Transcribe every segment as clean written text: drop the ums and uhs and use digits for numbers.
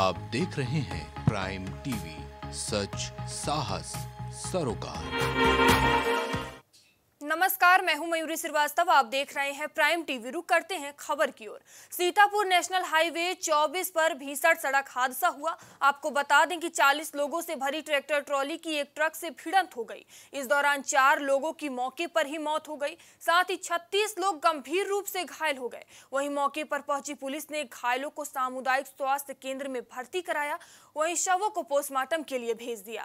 आप देख रहे हैं प्राइम टीवी, सच साहस सरोकार। नमस्कार, मैं हूं मयूरी श्रीवास्तव। आप देख रहे हैं प्राइम टीवी। रुक करते हैं खबर की ओर। सीतापुर नेशनल हाईवे 24 पर भीषण सड़क हादसा हुआ। आपको बता दें कि 40 लोगों से भरी ट्रैक्टर ट्रॉली की एक ट्रक से भिड़ंत हो गई। इस दौरान 4 लोगों की मौके पर ही मौत हो गई, साथ ही 36 लोग गंभीर रूप से घायल हो गए। वहीं मौके पर पहुंची पुलिस ने घायलों को सामुदायिक स्वास्थ्य केंद्र में भर्ती कराया, वहीं शवों को पोस्टमार्टम के लिए भेज दिया।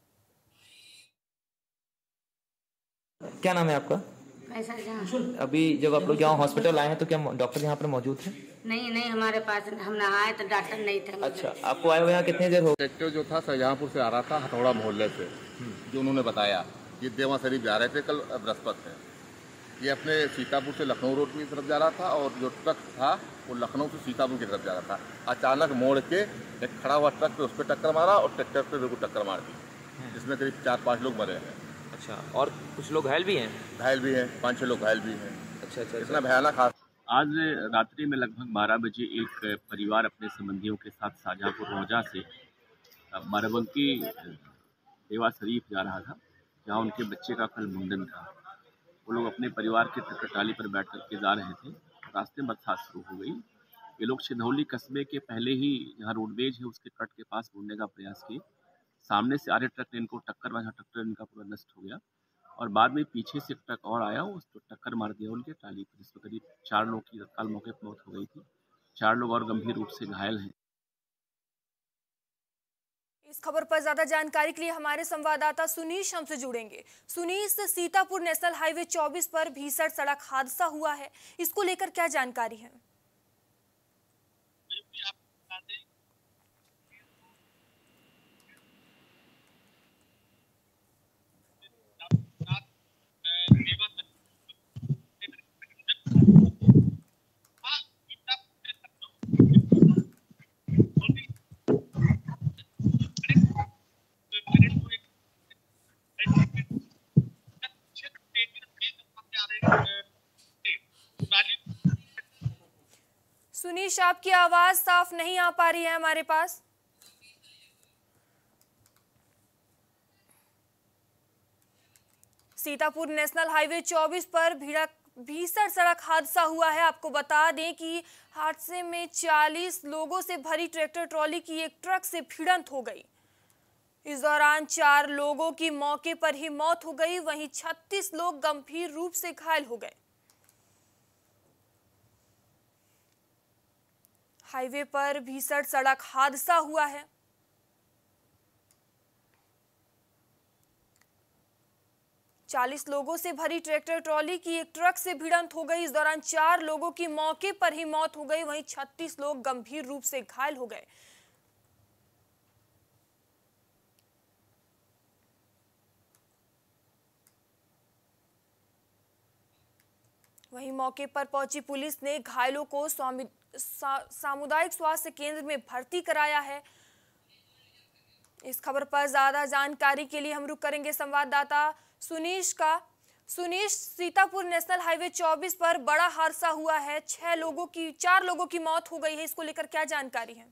क्या नाम है आपका? अभी जब आप लोग यहाँ हॉस्पिटल आए हैं तो क्या डॉक्टर यहाँ पर मौजूद थे? नहीं, हमारे पास हम नहाए तो डॉक्टर नहीं थे। अच्छा, आपको आए हुए यहाँ कितने देर हो गए? ट्रैक्टर जो था शाहजहाँपुर से आ रहा था हथौड़ा मोहल्ले से, जो उन्होंने बताया ये देवा शरीफ जा रहे थे, कल बृहस्पति है। ये अपने सीतापुर से लखनऊ रोड की तरफ जा रहा था और जो ट्रक था वो लखनऊ से सीतापुर की तरफ जा रहा था। अचानक मोड़ के एक खड़ा हुआ ट्रक पे उस पर टक्कर मारा और ट्रैक्टर पे बिल्कुल टक्कर मार दी, जिसमें करीब 4-5 लोग मरे हैं। अच्छा, और कुछ लोग घायल भी हैं? घायल भी हैं, 5-6 लोग घायल भी हैं। अच्छा, इतना भयानक हादसा। आज रात्रि में लगभग 12 बजे एक परिवार अपने संबंधियों के साथ शाहजहाँपुर रोजा से बाराबंकी देवा शरीफ जा रहा था, जहां उनके बच्चे का कल मुंडन था। वो लोग अपने परिवार के ट्रैक्टर ट्राली पर बैठ करके जा रहे थे। रास्ते में बरसात शुरू हो गई। ये लोग छिंदौली कस्बे के पहले ही जहाँ रोडवेज है उसके कट के पास मुड़ने का प्रयास किए। सामने से आ रहे ट्रक ने इनको टक्कर मारा, ट्रैक्टर इनका पूरा नष्ट हो गया और बाद में पीछे से एक ट्रक और आया, उसको टक्कर मार दिया उनके ट्राली पर, जिसमें करीब 4 लोगों की तत्काल मौके पर मौत हो गई थी। 4 लोग और गंभीर रूप से घायल हैं। इस खबर पर ज्यादा जानकारी के लिए हमारे संवाददाता सुनीश हमसे जुड़ेंगे। सुनीश, सीतापुर नेशनल हाईवे 24 पर भीषण सड़क हादसा हुआ है, इसको लेकर क्या जानकारी है? सुनीश, आपकी आवाज साफ नहीं आ पा रही है हमारे पास। सीतापुर नेशनल हाईवे 24 पर भीषण सड़क हादसा हुआ है। आपको बता दें कि हादसे में 40 लोगों से भरी ट्रैक्टर ट्रॉली की एक ट्रक से भिड़ंत हो गई। इस दौरान 4 लोगों की मौके पर ही मौत हो गई, वहीं 36 लोग गंभीर रूप से घायल हो गए। हाईवे पर भीषण सड़क हादसा हुआ है। चालीस लोगों से भरी ट्रैक्टर ट्रॉली की एक ट्रक से भिड़ंत हो गई। इस दौरान 4 लोगों की मौके पर ही मौत हो गई, वहीं 36 लोग गंभीर रूप से घायल हो गए। वहीं मौके पर पहुंची पुलिस ने घायलों को सामुदायिक स्वास्थ्य केंद्र में भर्ती कराया है। इस खबर पर ज्यादा जानकारी के लिए हम रुक करेंगे संवाददाता सुनीश का। सुनीश, सीतापुर नेशनल हाईवे 24 पर बड़ा हादसा हुआ है, 4 लोगों की मौत हो गई है, इसको लेकर क्या जानकारी है?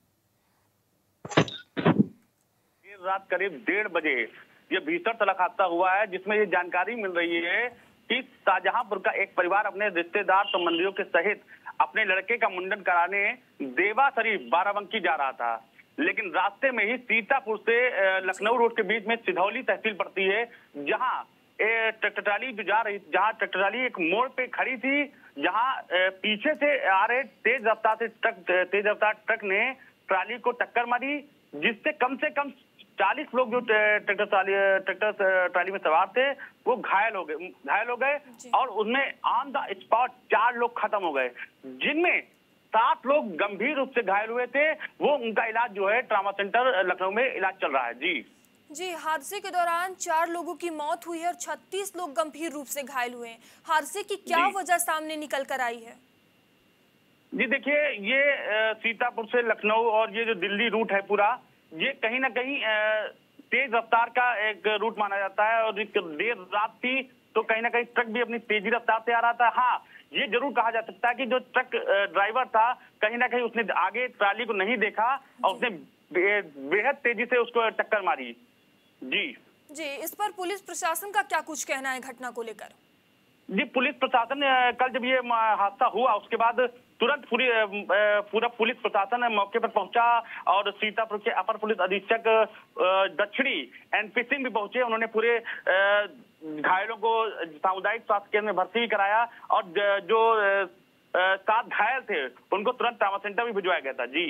देर रात करीब 1:30 बजे ये भीषण सड़क हादसा हुआ है, जिसमें ये जानकारी मिल रही है कि शाहजहाँपुर का एक परिवार अपने रिश्तेदार संबंधियों के सहित अपने लड़के का मुंडन कराने देवा शरीफ बाराबंकी जा रहा था, लेकिन रास्ते में ही सीतापुर से लखनऊ रोड के बीच में सिधौली तहसील पड़ती है, जहां ट्रैक्टर ट्राली जो जा रही, जहां ट्रैक्टर ट्राली एक मोड़ पे खड़ी थी, जहां पीछे से आ रहे तेज रफ्तार ट्रक ने ट्राली को टक्कर मारी, जिससे कम से कम 40 लोग जो ट्रैक्टर ट्राली में सवार थे वो घायल हो गए और उनमें ऑन द स्पॉट 4 लोग खत्म हो गए, जिनमें 7 लोग गंभीर रूप से घायल हुए थे। वो उनका इलाज जो है ट्रॉमा सेंटर लखनऊ में इलाज चल रहा है। जी, हादसे के दौरान 4 लोगों की मौत हुई है और 36 लोग गंभीर रूप से घायल हुए हैं। हादसे की क्या वजह सामने निकल कर आई है? जी देखिए, ये सीतापुर से लखनऊ और ये जो दिल्ली रूट है पूरा, ये कहीं ना कहीं तेज रफ्तार का एक रूट माना जाता है और देर रात थी तो कहीं ना कहीं ट्रक भी अपनी तेजी रफ्तार से आ रहा था। हाँ, ये जरूर कहा जा सकता है कि जो ट्रक ड्राइवर था कहीं ना कहीं उसने आगे ट्राली को नहीं देखा और उसने बेहद तेजी से उसको टक्कर मारी। जी इस पर पुलिस प्रशासन का क्या कुछ कहना है घटना को लेकर? जी, पुलिस प्रशासन कल जब ये हादसा हुआ उसके बाद तुरंत पूरा पुलिस प्रशासन मौके पर पहुंचा और सीतापुर के अपर पुलिस अधीक्षक दक्षिणी एनपी सिंह भी पहुंचे। उन्होंने पूरे घायलों को सामुदायिक स्वास्थ्य केंद्र में भर्ती कराया और जो 7 घायल थे उनको तुरंत ट्रामा सेंटर भी भिजवाया गया था। जी,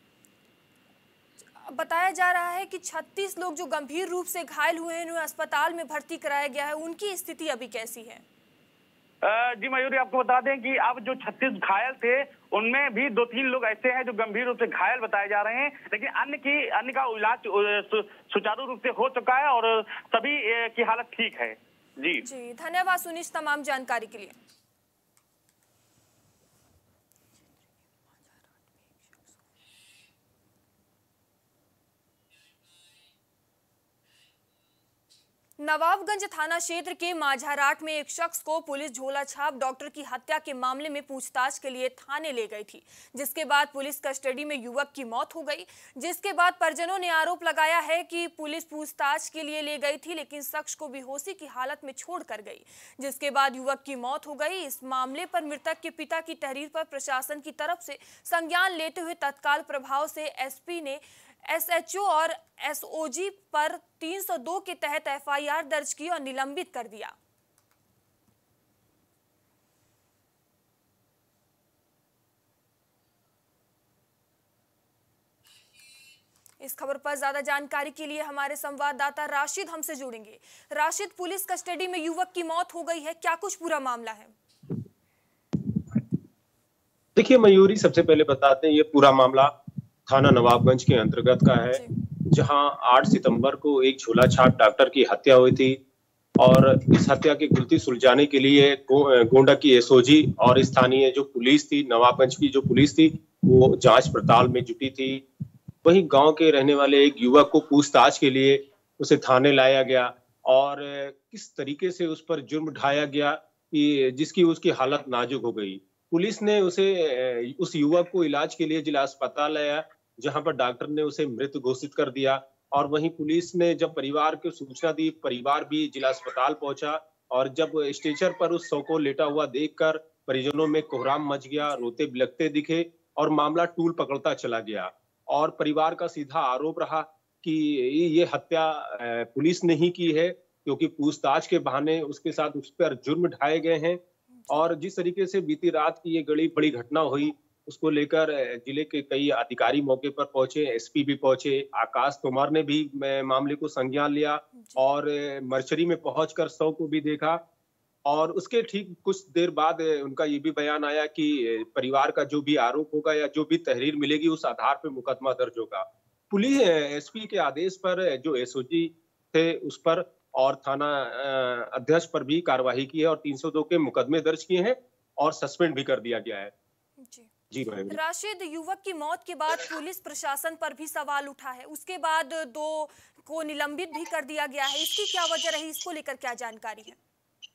बताया जा रहा है कि 36 लोग जो गंभीर रूप से घायल हुए हैं उन्हें अस्पताल में भर्ती कराया गया है, उनकी स्थिति अभी कैसी है? जी मयूरी, आपको बता दें कि अब जो 36 घायल थे उनमें भी 2-3 लोग ऐसे हैं जो गंभीर रूप से घायल बताए जा रहे हैं, लेकिन अन्य का इलाज सुचारू रूप से हो चुका है और सभी की हालत ठीक है। जी धन्यवाद सुनीश तमाम जानकारी के लिए। नवाबगंज थाना क्षेत्र के माझाराट में एक शख्स को पुलिस झोला छाप डॉक्टर की हत्या के मामले में पूछताछ के लिए थाने ले गई थी, जिसके बाद पुलिस कस्टडी में युवक की मौत हो गई। जिसके बाद परिजनों ने आरोप लगाया है कि पुलिस पूछताछ के लिए ले गई थी लेकिन शख्स को बेहोशी की हालत में छोड़ कर गई, जिसके बाद युवक की मौत हो गई। इस मामले पर मृतक के पिता की तहरीर पर प्रशासन की तरफ से संज्ञान लेते हुए तत्काल प्रभाव से एसपी ने एसएचओ और एसओजी पर 302 के तहत एफआईआर दर्ज की और निलंबित कर दिया। इस खबर पर ज्यादा जानकारी के लिए हमारे संवाददाता राशिद हमसे जुड़ेंगे। राशिद, पुलिस कस्टडी में युवक की मौत हो गई है, क्या कुछ पूरा मामला है? देखिए मयूरी, सबसे पहले बताते हैं ये पूरा मामला थाना नवाबगंज के अंतर्गत का है, जहां 8 सितंबर को एक झोला छाप डॉक्टर की हत्या हुई थी और इस हत्या की गुलती सुलझाने के लिए गोंडा की एसओजी और स्थानीय जो पुलिस थी, नवाबगंज की जो पुलिस थी, वो जांच पड़ताल में जुटी थी। वहीं गांव के रहने वाले एक युवक को पूछताछ के लिए उसे थाने लाया गया और किस तरीके से उस पर जुर्म ढाया गया कि जिसकी उसकी हालत नाजुक हो गई। पुलिस ने उस युवक को इलाज के लिए जिला अस्पताल लाया, जहां पर डॉक्टर ने उसे मृत घोषित कर दिया। और वहीं पुलिस ने जब परिवार को सूचना दी, परिवार भी जिला अस्पताल पहुंचा और जब स्ट्रेचर पर उस शव को लेटा हुआ देखकर परिजनों में कोहराम मच गया, रोते बिलखते दिखे और मामला टूल पकड़ता चला गया। और परिवार का सीधा आरोप रहा कि ये हत्या पुलिस ने ही की है, क्योंकि पूछताछ के बहाने उसके साथ उस पर जुर्म ढाए गए हैं। और जिस तरीके से बीती रात की ये बड़ी घटना हुई, उसको लेकर जिले के कई अधिकारी मौके पर पहुंचे, एसपी भी पहुंचे, आकाश तोमर ने भी मामले को संज्ञान लिया और मर्चरी में पहुंचकर शव को भी देखा। और उसके ठीक कुछ देर बाद उनका ये भी बयान आया कि परिवार का जो भी आरोप होगा या जो भी तहरीर मिलेगी उस आधार पर मुकदमा दर्ज होगा। पुलिस एसपी के आदेश पर जो एसओजी थे उस पर और थाना अध्यक्ष पर भी कार्रवाई की है और 302 के मुकदमे दर्ज किए हैं और सस्पेंड भी कर दिया गया है। जी राशिद, युवक की मौत के बाद पुलिस प्रशासन पर भी सवाल उठा है, उसके बाद 2 को निलंबित भी कर दिया गया है, इसकी क्या वजह रही, इसको लेकर क्या जानकारी है?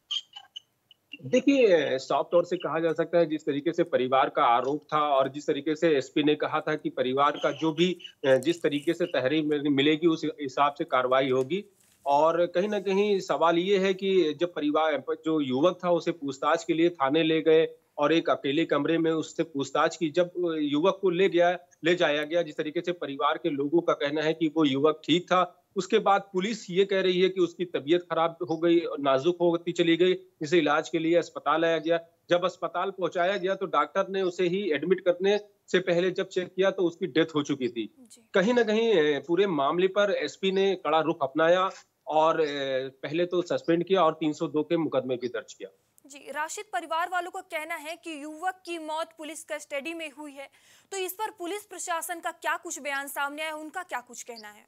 देखिए, साफ तौर से कहा जा सकता है जिस तरीके से परिवार का आरोप था और जिस तरीके से एसपी ने कहा था कि परिवार का जो भी जिस तरीके से तहरीर मिलेगी उस हिसाब से कार्रवाई होगी। और कहीं ना कहीं सवाल ये है कि जब परिवार जो युवक था उसे पूछताछ के लिए थाने ले गए और एक अकेले कमरे में उससे पूछताछ की, जब युवक को ले जाया गया, जिस तरीके से परिवार के लोगों का कहना है कि वो युवक ठीक था, उसके बाद पुलिस ये कह रही है कि उसकी तबीयत खराब हो गई और नाजुक होती चली गई, जिसे इलाज के लिए अस्पताल लाया गया। जब अस्पताल पहुंचाया गया तो डॉक्टर ने उसे ही एडमिट करने से पहले जब चेक किया तो उसकी डेथ हो चुकी थी। कहीं ना कहीं पूरे मामले पर एसपी ने कड़ा रुख अपनाया और पहले तो सस्पेंड किया और 302 के मुकदमे भी दर्ज किया। जी राशिद, परिवार वालों का कहना है कि युवक की मौत पुलिस कस्टडी में हुई है, तो इस पर पुलिस प्रशासन का क्या कुछ बयान सामने आया, उनका क्या कुछ कहना है?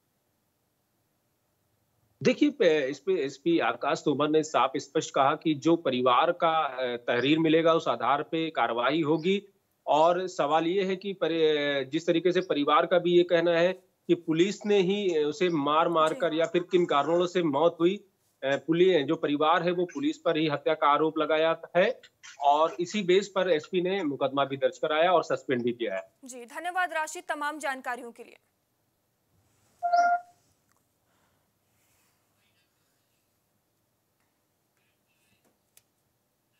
देखिए, इस पे एसपी आकाश तोमर ने साफ स्पष्ट कहा कि जो परिवार का तहरीर मिलेगा उस आधार पे कार्रवाई होगी। और सवाल ये है कि जिस तरीके से परिवार का भी ये कहना है कि पुलिस ने ही उसे मार कर या फिर किन कारणों से मौत हुई, पुलिस जो परिवार है वो पुलिस पर ही हत्या का आरोप लगाया है और इसी बेस पर एसपी ने मुकदमा भी दर्ज कराया और सस्पेंड भी किया है। जी धन्यवाद राशिद तमाम जानकारियों के लिए।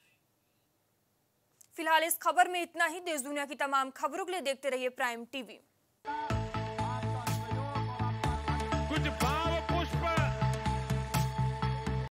फिलहाल इस खबर में इतना ही। देश दुनिया की तमाम खबरों के लिए देखते रहिए प्राइम टीवी।